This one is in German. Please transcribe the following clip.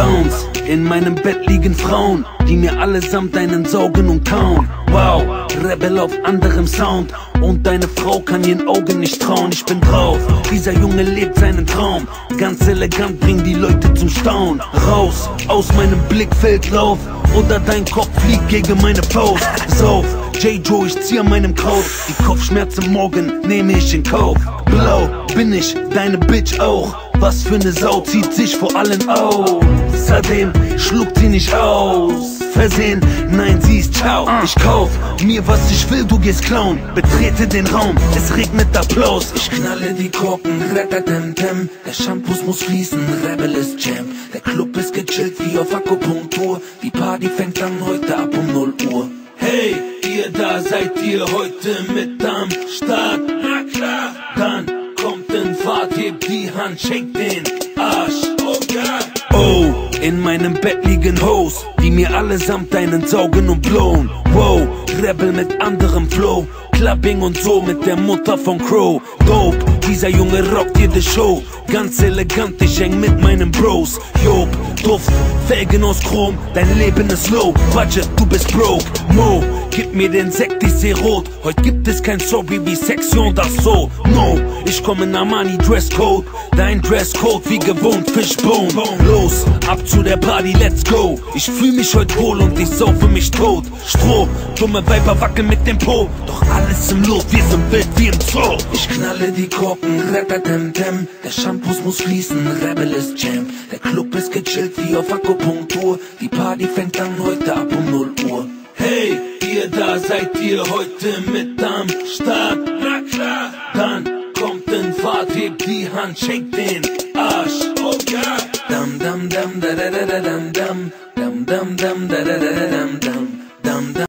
Bounce. In meinem Bett liegen Frauen, die mir allesamt einen saugen und kauen. Wow, Rebel auf anderem Sound. Und deine Frau kann ihren Augen nicht trauen. Ich bin drauf, dieser Junge lebt seinen Traum. Ganz elegant, bring die Leute zum Staunen. Raus, aus meinem Blickfeld lauf, oder dein Kopf fliegt gegen meine Faust. Sauf, J-Joe, ich zieh an meinem Kraut. Die Kopfschmerzen morgen nehme ich in Kauf. Blau bin ich, deine Bitch auch. Was für ne Sau zieht sich vor allen aus. Seitdem schluckt sie nicht aus. Versehen, nein, sie ist ciao. Ich kauf mir was ich will, du gehst klauen. Betrete den Raum, es regnet Applaus. Ich knalle die Korken, ratatemtem. Der Shampoo muss fließen, Rebel ist Jam. Der Club ist gechillt wie auf Akupunktur. Die Party fängt an heute ab um 0 Uhr. Hey, ihr da seid ihr heute mit am Start? Na klar, dann kommt in Fahrt, hebt die Hand, shake den Arsch. Oh ja. Oh, in meinem Bett liegen Hoes, die mir allesamt einen saugen und blown. Wow, Rebel mit anderem Flow. Clubbing und so mit der Mutter von Crow. Dope, dieser Junge rockt jede Show. Ganz elegant, ich häng mit meinen Bros. Job, Duft, Felgen aus Chrom. Dein Leben ist low, Budget, du bist broke. Mo, gib mir den Sekt, ich seh rot. Heute gibt es kein Sorry wie Section, das so. No, ich komm in Armani Dresscode. Dein Dresscode wie gewohnt, Fishbone. Los, ab zu der Party, let's go. Ich fühl mich heute wohl und ich saufe mich tot. Stroh, dumme Weiber wackeln mit dem Po. Doch alles im Lot, wir sind wild wie im Zoo. Ich knalle die Korken, ratatemtem. Der Shampoo muss fließen, Rebel ist Jam. Der Club ist gechillt wie auf Akupunktur. Die Party fängt an heute ab um 0 Uhr. Hey, ihr da seid ihr heute mit am Start? Na klar, dann kommt in Fahrt, hebt die Hand, shake den Arsch. Oh ja. Dam dam dam da da da da dam dam dam dam dam da da da da dam dam dam dam.